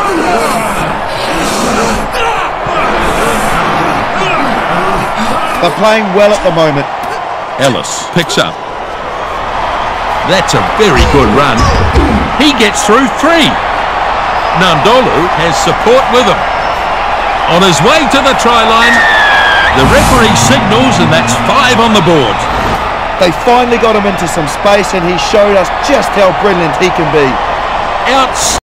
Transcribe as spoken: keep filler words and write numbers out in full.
They're playing well at the moment. Ellis picks up. That's a very good run. He gets through three. Nadolo has support with him. On his way to the try line, the referee signals, and that's five on the board. They finally got him into some space, and he showed us just how brilliant he can be. Out.